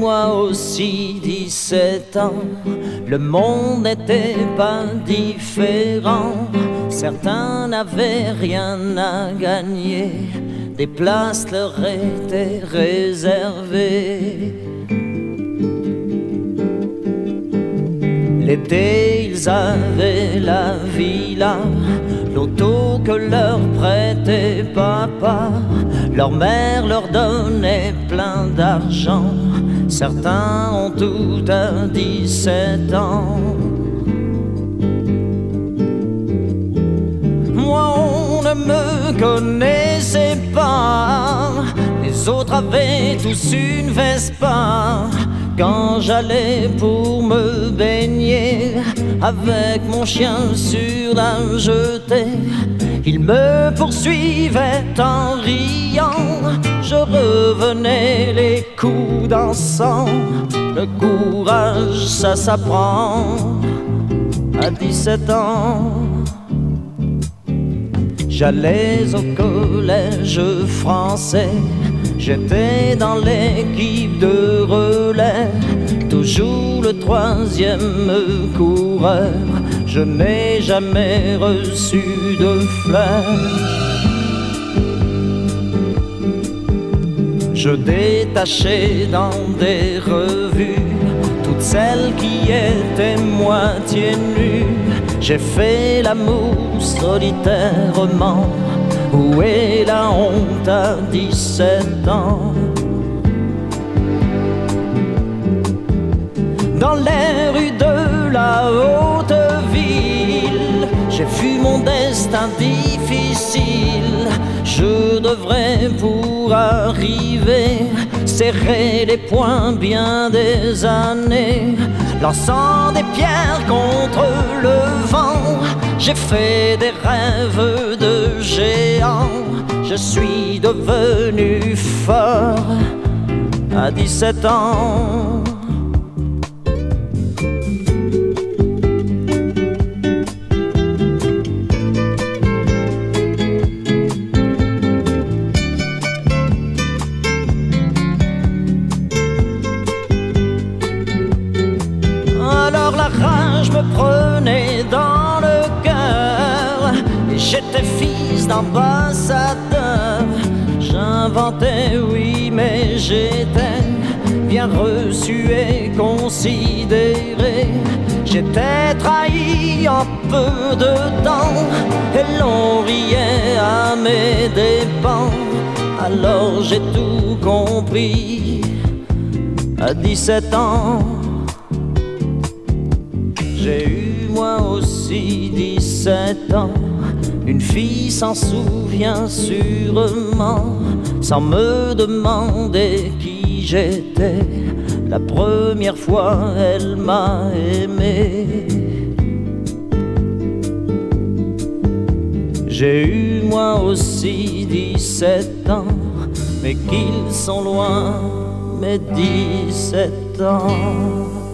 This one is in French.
moi aussi 17 ans. Le monde n'était pas différent. Certains n'avaient rien à gagner, des places leur étaient réservées. L'été, ils avaient la villa, l'auto que leur prêtait papa. Leur mère leur donnait plein d'argent. Certains ont tout à 17 ans. Moi, on ne me connaissait pas. Les autres avaient tous une Vespa. Quand j'allais pour me baigner avec mon chien sur la jetée, il me poursuivait en riant. Je revenais les coups dansant. Le courage, ça s'apprend à 17 ans. J'allais au collège français, j'étais dans l'équipe de relais, toujours le troisième coureur. Je n'ai jamais reçu de fleurs. Je détachais dans des revues toutes celles qui étaient moitié nues. J'ai fait l'amour solitairement. Où est la honte à 17 ans? Dans les rues de la haute ville, j'ai vu mon destin difficile. Je devrais pour arriver serrer les poings bien des années, lançant des pierres contre le vent. J'ai fait des rêves de géant. Je suis devenu fort à 17 ans. Alors la rage me prenait dans le cœur et j'étais fils d'ambassadeur. J'inventais, oui, mais j'étais bien reçu et considéré. J'étais trahi en peu de temps et l'on riait à mes dépens. Alors j'ai tout compris à 17 ans. J'ai eu moi aussi 17 ans. Une fille s'en souvient sûrement, sans me demander qui j'étais. La première fois elle m'a aimé. J'ai eu moi aussi 17 ans, mais qu'ils sont loin mes 17 ans.